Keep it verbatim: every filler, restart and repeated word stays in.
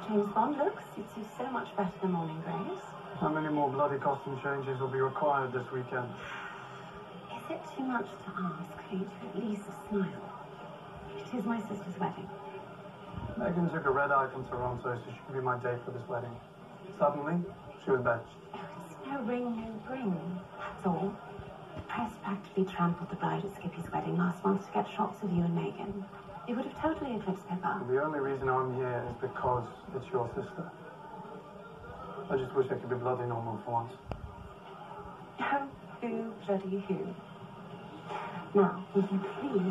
James Bond looks. It suits so much better than morning grays. How many more bloody costume changes will be required this weekend? Is it too much to ask for you to at least smile? It is my sister's wedding. Megan took a red eye from Toronto so she could be my date for this wedding. Suddenly, she was benched. It's no ring, no bring. That's all. The press practically trampled the bride at Skippy's wedding last month to get shots of you and Megan. It would have totally eclipsed Pippa. The only reason I'm here is because it's your sister. I just wish I could be bloody normal for once. Oh, who bloody who? Now, would you please